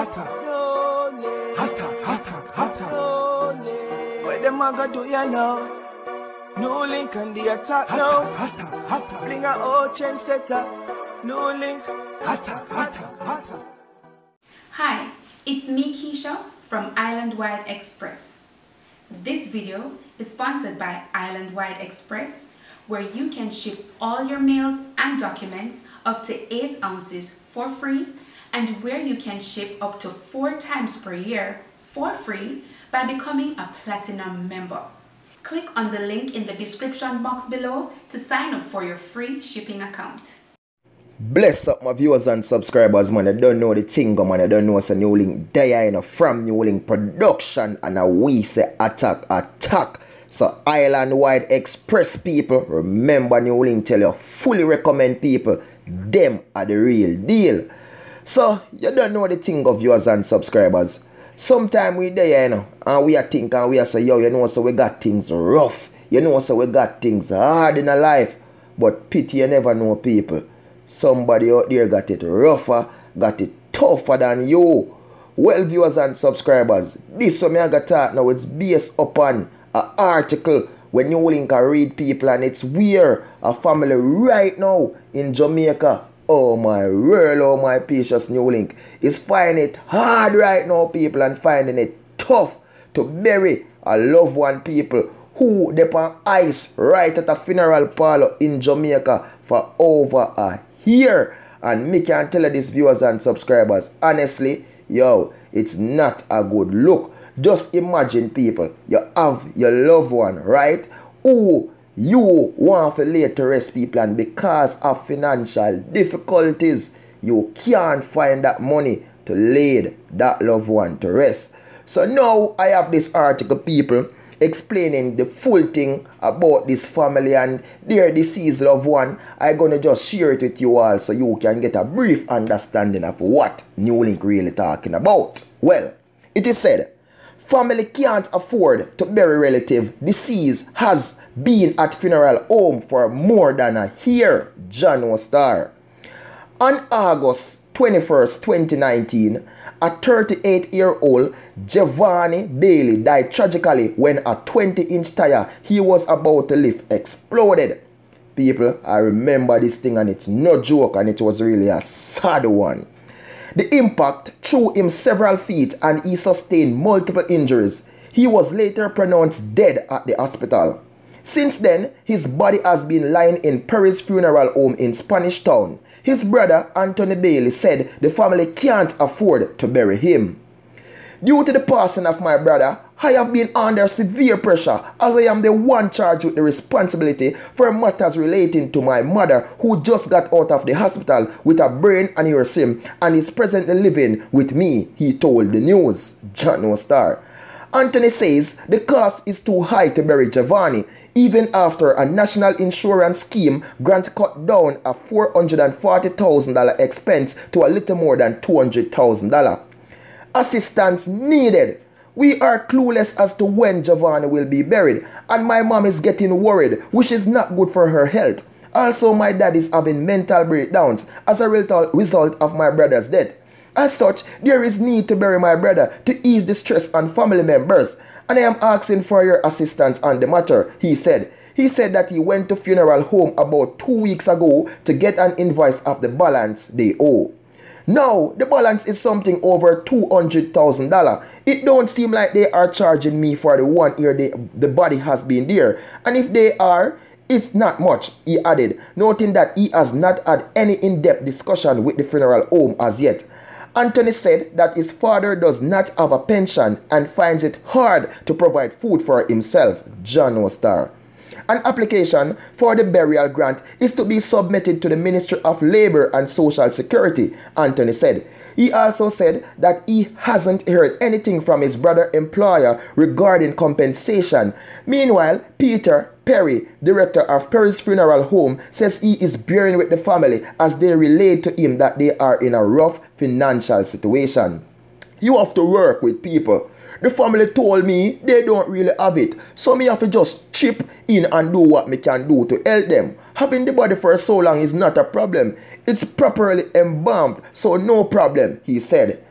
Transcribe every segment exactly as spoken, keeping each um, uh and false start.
hotter, hotter, hotter, hotter. Where them a go do ya know? New link on the attack now. Hotter, hotter, bring a old chain setter. New link, hotter, hotter, hotter. Hi, it's me Keisha from Island Wide Express. This video is sponsored by Island Wide Express, where you can ship all your mails and documents up to eight ounces for free, and where you can ship up to four times per year for free by becoming a platinum member. Click on the link in the description box below to sign up for your free shipping account. Bless up my viewers and subscribers, man. I don't know the thing, man. I don't know what's a New Link there, you know, from New Link Production, and a we say attack, attack. So Island Wide Express people, remember New Link tell you, fully recommend people, them are the real deal. So you don't know the thing of viewers and subscribers. Sometimes we there, you know, and we are think and we are say, yo, you know, so we got things rough. You know, so we got things hard in our life. But pity, you never know people. Somebody out there got it rougher, got it tougher than you. Well, viewers and subscribers, this one I got talk now, it's based upon an article when New Link can read people, and it's where a family right now in Jamaica, oh my world, oh my precious New Link, is finding it hard right now, people, and finding it tough to bury a loved one, people, who they on ice right at a funeral parlor in Jamaica for over a year. And me can tell you this, viewers and subscribers, honestly, yo, it's not a good look. Just imagine, people, you have your loved one, right, who you want to lay to rest, people, and because of financial difficulties, you can't find that money to lay that loved one to rest. So now I have this article, people, explaining the full thing about this family and their deceased loved one. I'm gonna just share it with you all so you can get a brief understanding of what New Link really talking about. Well, it is said, family can't afford to bury relative deceased has been at funeral home for more than a year, John Star. On August twenty-first, twenty nineteen, a thirty-eight-year-old Giovanni Bailey died tragically when a twenty-inch tire he was about to lift exploded. People, I remember this thing, and it's no joke, and it was really a sad one. The impact threw him several feet and he sustained multiple injuries. He was later pronounced dead at the hospital. Since then, his body has been lying in Perry's funeral home in Spanish Town. His brother, Anthony Bailey, said the family can't afford to bury him. Due to the passing of my brother, I have been under severe pressure as I am the one charged with the responsibility for matters relating to my mother, who just got out of the hospital with a brain aneurysm and is presently living with me, he told the news, John Star. Anthony says the cost is too high to bury Giovanni, even after a national insurance scheme grant cut down a four hundred forty thousand dollars expense to a little more than two hundred thousand dollars. Assistance needed. We are clueless as to when Giovanni will be buried, and my mom is getting worried, which is not good for her health. Also, my dad is having mental breakdowns as a result of my brother's death. As such, there is need to bury my brother to ease the stress on family members, and I am asking for your assistance on the matter, he said. He said that he went to funeral home about two weeks ago to get an invoice of the balance they owe. Now, the balance is something over two hundred thousand dollars. It don't seem like they are charging me for the one year they, the body has been there, and if they are, it's not much, he added, noting that he has not had any in-depth discussion with the funeral home as yet. Anthony said that his father does not have a pension and finds it hard to provide food for himself, John Star. An application for the burial grant is to be submitted to the Ministry of Labour and Social Security, Anthony said. He also said that he hasn't heard anything from his brother employer regarding compensation. Meanwhile, Peter Perry, director of Perry's funeral home, says he is bearing with the family as they relate to him that they are in a rough financial situation. You have to work with people. The family told me they don't really have it, so me have to just chip in and do what me can do to help them. Having the body for so long is not a problem. It's properly embalmed, so no problem, he said.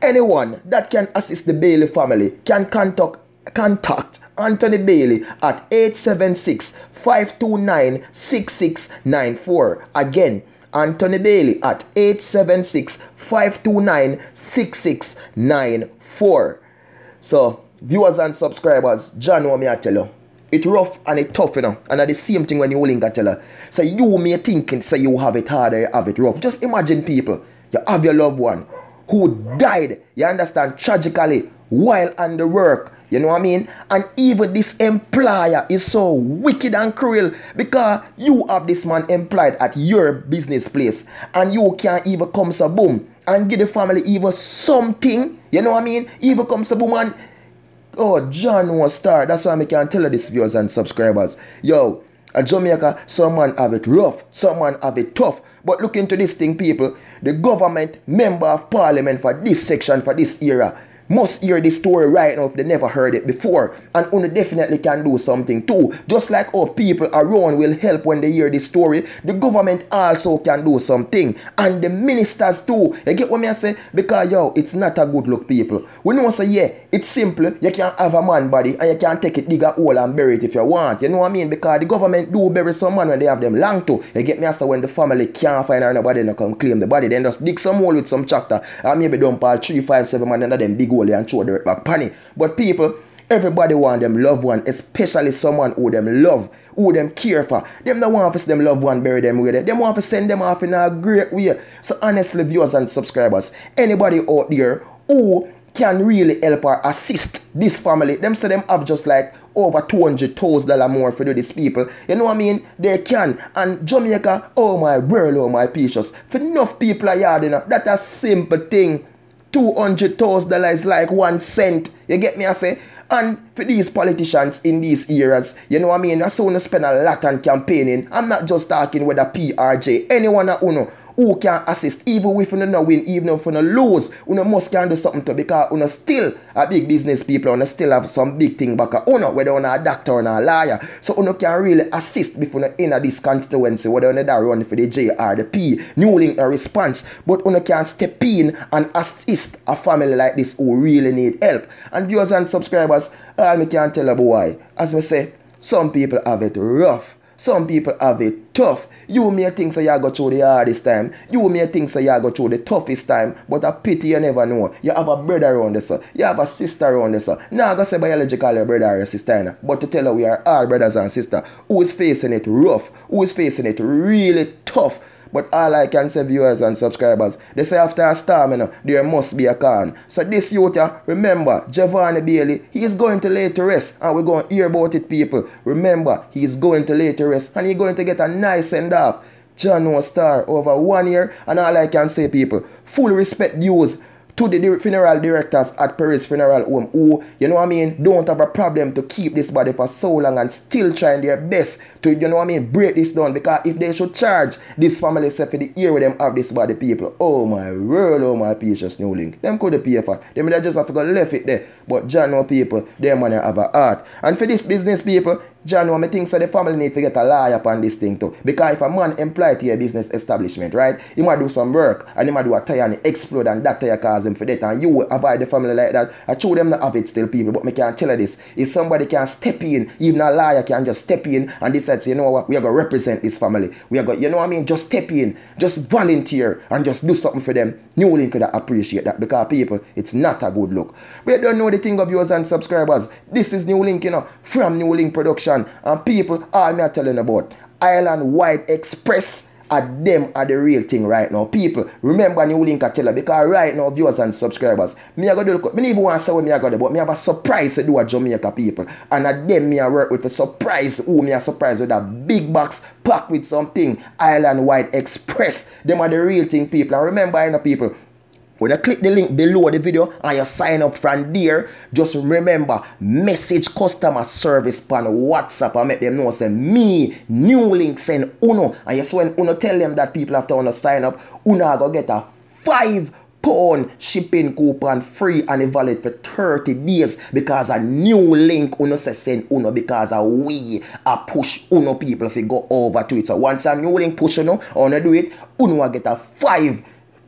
anyone that can assist the Bailey family can contact contact Anthony Bailey at eight seven six, five two nine, six six nine four. Again, Anthony Bailey at eight seven six, five two nine, six six nine four. So, viewers and subscribers, John, what me I tell you? It rough and it tough, you know. And at the same thing when you link I tell you. So you may think say you have it hard or you have it rough. Just imagine people, you have your loved one who died, you understand, tragically while on the work. You know what I mean? And even this employer is so wicked and cruel because you have this man employed at your business place and you can't even come so boom and give the family even something. You know what I mean? Even come so boom and oh, John was star. That's why I can tell you this, viewers and subscribers. Yo, at Jamaica, some man have it rough, some man have it tough. But look into this thing, people. The government, member of parliament for this section, for this era, must hear this story right now if they never heard it before. And only definitely can do something too. Just like how people around will help when they hear this story, the government also can do something. And the ministers too. You get what I say? Because yo, it's not a good look, people. We know say yeah, it's simple. You can have a man body and you can take it, dig a hole and bury it if you want. You know what I mean? Because the government do bury some man when they have them long too. You get me? So when the family can't find her, nobody no come claim the body, then just dig some hole with some tractor and maybe dump all three, five, seven man under them big hole and throw the back panny. But people, everybody want them loved one, especially someone who them love, who them care for. Them don't want to see them loved one bury them with it. Them want to send them off in a great way. So honestly, viewers and subscribers, anybody out there who can really help or assist this family, them say them have just like over two hundred thousand dollars more for these people. You know what I mean? They can. And Jamaica, oh my world, oh my precious. For enough people are yard, you know, that's a simple thing. two hundred thousand dollars is like one cent. You get me, I say? And for these politicians in these areas, you know what I mean? I saw you spend a lot on campaigning. I'm not just talking with a P R J. Anyone who know who can assist, even if you don't win, even if you don't lose, you must can do something to, because you still a big business people, you still have some big thing back. You know, whether you're a doctor or a lawyer. So you can really assist before you in this constituency, whether you're run for the J or the P, New Link a response. But you can step in and assist a family like this who really need help. And viewers and subscribers, all I can tell you boy, as we say, some people have it rough. Some people have it tough. You may think say you go through the hardest time. You may think say you go through the toughest time. But a pity you never know. You have a brother around this. You have a sister around this. Now I go say biological your brother or your sister. But to tell you we are all brothers and sisters who is facing it rough. Who is facing it really tough. But all I can say, viewers and subscribers, they say after a storm, you know, there must be a calm. So this youth, remember, Javon Bailey, he is going to lay to rest. And we're going to hear about it, people. Remember, he is going to lay to rest. And he's going to get a nice send off. John was star over one year. And all I can say, people, full respect dues to the funeral directors at Paris Funeral Home who, you know what I mean, don't have a problem to keep this body for so long and still trying their best to, you know what I mean, break this down. Because if they should charge this family except for the year with them have this body, people, oh my world, oh my precious New Link, them could pay for. Them they just have to go left it there. But John know people, their money have a heart. And for this business people, John know me think so the family need to get a lawyer upon this thing too. Because if a man employed to a business establishment, right, he might do some work and he might do a tire and explode and that tire cause him for that, and you will avoid the family like that. I told them not have it still, people, but me can tell you this. If somebody can step in, even a lawyer can just step in and decide, you know what, we are going to represent this family. We are going, you know what I mean, just step in, just volunteer and just do something for them. New Link could appreciate that, because people, it's not a good look. We don't know the thing of viewers and subscribers. This is New Link, you know, from New Link Production. And people, all me are telling about Island Wide Express, at them are the real thing right now. People, remember New Link I tell you, because right now, viewers and subscribers, me I go do look, me even want to say what me I got, but me have a surprise to do at Jamaica, people. And at them me I work with a surprise, who me I surprise with a big box packed with something, Island Wide Express. Them are the real thing, people. And remember, you know, people, when you click the link below the video and you sign up from there, just remember, message customer service on WhatsApp and make them know, say, me, New Link, send Uno. And yes, when Uno tell them that people have to Uno sign up, Uno are going to get a five pound shipping coupon free and it valid for thirty days, because a New Link Uno say send Uno, because a we a push Uno people if you go over to it. So once a New Link push Uno, Uno do it, Uno will get a five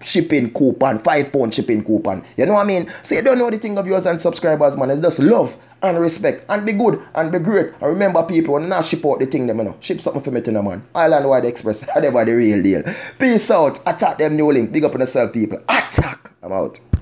shipping coupon, five pound shipping coupon. You know what I mean? So you don't know the thing of viewers and subscribers, man. It's just love and respect and be good and be great. And remember, people, when you not ship out the thing, them, you know, ship something for me to know, man. Island Wide Express, whatever the real deal. Peace out. Attack them new link. Big up on yourself, people. Attack. I'm out.